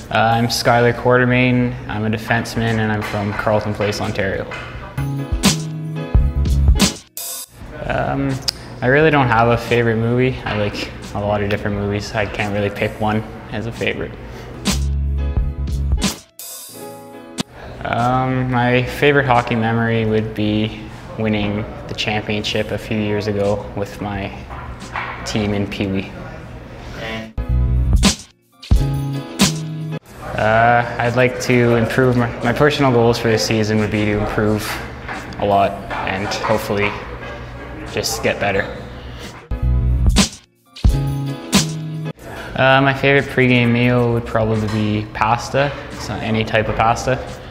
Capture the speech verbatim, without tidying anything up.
Uh, I'm Skylar Quartermain. I'm a defenseman and I'm from Carleton Place, Ontario. Um, I really don't have a favorite movie. I like a lot of different movies. I can't really pick one as a favorite. Um, my favorite hockey memory would be winning the championship a few years ago with my team in Pee Wee. Uh, I'd like to improve, my, my personal goals for this season would be to improve a lot and hopefully just get better. Uh, my favorite pregame meal would probably be pasta, so any type of pasta.